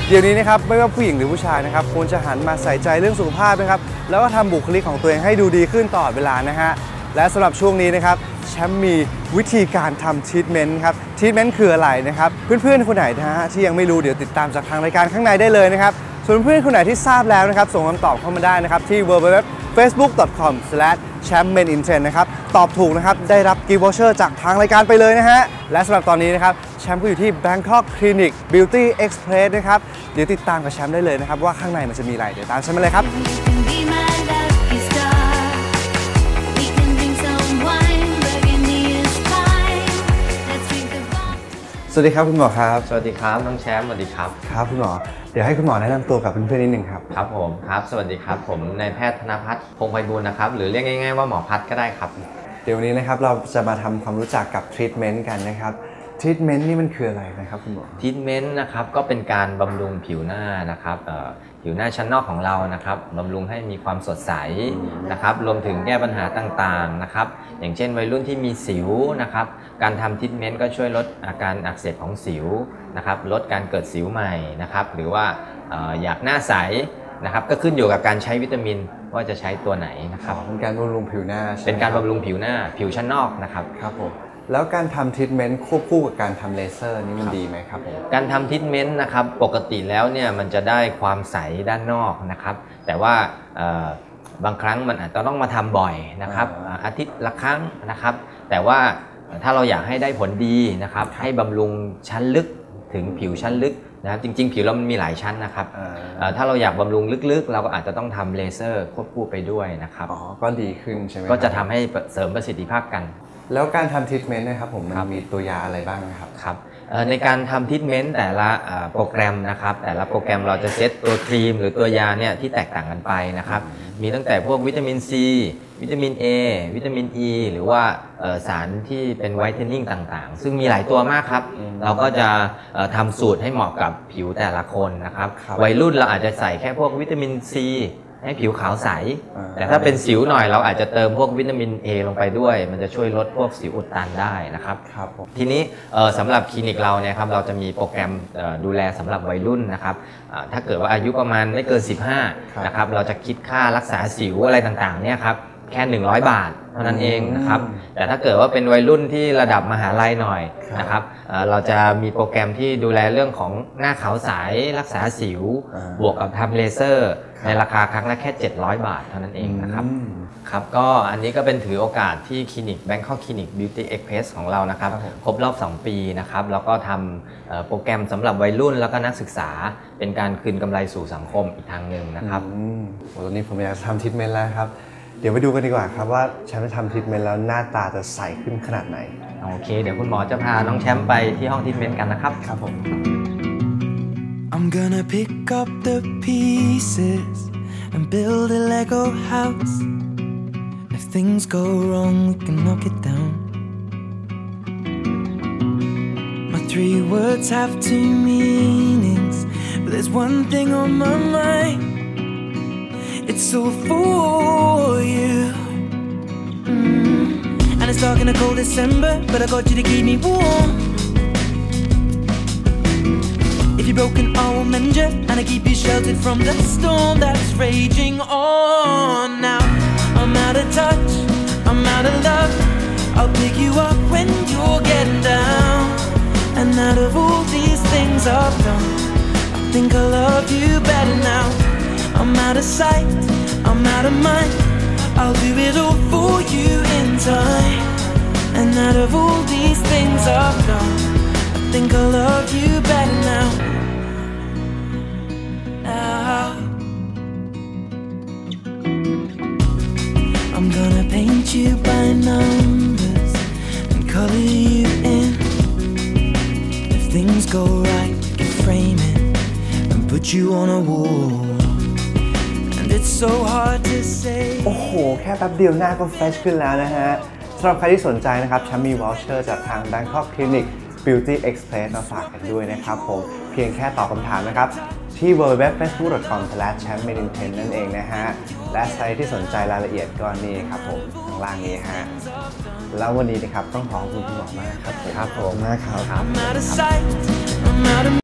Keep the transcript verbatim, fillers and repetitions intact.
เดี๋ยวนี้นะครับไม่ว่าผู้หญิงหรือผู้ชายนะครับควรจะหันมาใส่ใจเรื่องสุขภาพนะครับแล้วก็ทำบุคลิกของตัวเองให้ดูดีขึ้นตลอดเวลานะฮะและสำหรับช่วงนี้นะครับแชมป์มีวิธีการทำทรีทเมนต์ครับทรีทเมนต์คืออะไรนะครับเพื่อนๆคนไหนนะฮะที่ยังไม่รู้เดี๋ยวติดตามจากทางรายการข้างในได้เลยนะครับส่วนเพื่อนๆคนไหนที่ทราบแล้วนะครับส่งคำตอบเข้ามาได้นะครับที่ ดับเบิลยู ดับเบิลยู ดับเบิลยู ดอท เฟซบุ๊ก ดอท คอม สแลช แชมป์ เมน อิน เทรนด์ นะครับตอบถูกนะครับได้รับกิฟต์วอเชอร์จากทางรายการไปเลยนะฮะและสำหรับตอนนี้นะครับแชมป์ก็อยู่ที่ Bangkok Clinic Beauty Express นะครับเดี๋ยวติดตามกับแชมป์ได้เลยนะครับว่าข้างในมันจะมีอะไรเดี๋ยวตามแชมป์มาเลยครับสวัสดีครับคุณหมอครับสวัสดีครับน้องแชมป์สวัสดีครับครับคุณหมอเดี๋ยวให้คุณหมอแนะนำตัวกับเพื่อนๆนิดนึงครับครับผมครับสวัสดีครับผมนายแพทย์ธนภัทรพงษ์ไพบูลย์นะครับหรือเรียกง่ายๆว่าหมอพัฒน์ก็ได้ครับเดี๋ยววันนี้นะครับเราจะมาทำความรู้จักกับทรีทเมนต์กันนะครับทรีทเมนต์นี่มันคืออะไรนะครับคุณหมอทรีทเมนต์นะครับก็เป็นการบำรุงผิวหน้านะครับผิวหน้าชั้นนอกของเรานะครับบำรุงให้มีความสดใสนะครับรวมถึงแก้ปัญหาต่างๆนะครับอย่างเช่นวัยรุ่นที่มีสิวนะครับการทำทรีทเมนต์ก็ช่วยลดอาการอักเสบของสิวนะครับลดการเกิดสิวใหม่นะครับหรือว่าอยากหน้าใสนะครับก็ขึ้นอยู่กับการใช้วิตามินว่าจะใช้ตัวไหนนะครับเป็นการบำรุงผิวหน้าเป็นการบำรุงผิวหน้าผิวชั้นนอกนะครับครับผมแล้วการทำทรีทเมนต์ควบคู่กับการทำเลเซอร์นี่มันดีไหมครับผมการทำทรีทเมนต์นะครับปกติแล้วเนี่ยมันจะได้ความใสด้านนอกนะครับแต่ว่าบางครั้งมันอาจจะต้องมาทำบ่อยนะครับอาทิตย์ละครั้งนะครับแต่ว่าถ้าเราอยากให้ได้ผลดีนะครับให้บำรุงชั้นลึกถึงผิวชั้นลึกนะครับจริงๆผิวเรามันมีหลายชั้นนะครับถ้าเราอยากบำรุงลึกๆเราก็อาจจะต้องทำเลเซอร์ควบคู่ไปด้วยนะครับอ๋อก็ดีขึ้นใช่ไหมก็จะทำให้เสริมประสิทธิภาพกันแล้วการทำทรีทเมนต์นะครับผมมันมีตัวยาอะไรบ้างครับครับในการทำทรีทเมนต์แต่ละโปรแกรมนะครับแต่ละโปรแกรมเราจะเซตตัวครีมหรือตัวยาเนี่ยที่แตกต่างกันไปนะครับมีตั้งแต่พวกวิตามินซีวิตามิน A วิตามิน E หรือว่าสารที่เป็นไวท์เทนนิ่งต่างๆซึ่งมีหลายตัวมากครับเราก็จะทำสูตรให้เหมาะกับผิวแต่ละคนนะครับวัยรุ่นเราอาจจะใส่แค่พวกวิตามินซีให้ผิวขาวใสแต่ถ้าเป็นสิวหน่อยเราอาจจะเติมพวกวิตามิน A ลงไปด้วยมันจะช่วยลดพวกสิวอุดตันได้นะครับทีนี้สำหรับคลินิกเราเนี่ยครับเราจะมีโปรแกรมดูแลสำหรับวัยรุ่นนะครับถ้าเกิดว่าอายุประมาณไม่เกินสิบห้านะครับเราจะคิดค่ารักษาสิวอะไรต่างๆเนี่ยครับแค่หนึ่งร้อยบาทเท่านั้นเองนะครับแต่ถ้าเกิดว่าเป็นวัยรุ่นที่ระดับมหาลัยหน่อยนะครับเราจะมีโปรแกรมที่ดูแลเรื่องของหน้าขาวใสรักษาสิวบวกกับทำเลเซอร์ในราคาครั้งละแค่เจ็ดร้อยบาทเท่านั้นเองนะครับครับก็อันนี้ก็เป็นถือโอกาสที่คลินิก Bangkok Clinic Beauty Express ของเรานะครับครบรอบสองปีนะครับแล้วก็ทำโปรแกรมสำหรับวัยรุ่นแล้วก็นักศึกษาเป็นการคืนกำไรสู่สังคมอีกทางหนึ่งนะครับตอนนี้ผมอยากทำทรีทเมนต์แล้วครับเดี๋ยวไปดูกันดีกว่าครับว่าแชมป์จะทำทรีทเมนต์แล้วหน้าตาจะใสขึ้นขนาดไหนโอเคเดี๋ยวคุณหมอจะพาน้องแชมป์ไปที่ห้องทรีทเมนต์กันนะครับครับผม I'm gonna pick up the pieces and build a Lego house. If things go wrong, we can knock it down. My three words have two meanings, but there's one thing on my mind. It's all for you. Mm. And it's dark in a cold December, but I got you to keep me warm. If you're broken, I will mend you, and I keep you sheltered from the storm that's raging on. Now I'm out of touch, I'm out of love. I'll pick you up when you're getting down. And out of all these things I've done, I think I love you better now. I'm out of sight, I'm out of mind. I'll do it all for you in time. And out of all these things I've done, I think I love you better now. Now I'm gonna paint you by numbers and color you in. If things go right, we can frame it and put you on a wall.It's so hard to say โอ้โหแค่แป๊บเดียวหน้าก็เฟรชขึ้นแล้วนะฮะสำหรับใครที่สนใจนะครับแชมป์มีวอลเชอร์จากทาง Bangkok Clinic Beauty Express มาฝากกันด้วยนะครับผมเพียงแค่ตอบคำถามนะครับที่ ดับเบิลยู ดับเบิลยู ดับเบิลยู ดอท เฟซบุ๊ก ดอท คอม สแลช แชมป์ เมน อิน เทรนด์ นั่นเองนะฮะและใครที่สนใจรายละเอียดก็นี่ครับผมข้างล่างนี้ฮะแล้ววันนี้นะครับต้องขอบคุณคุณหมอมากครับครับผมมากครับ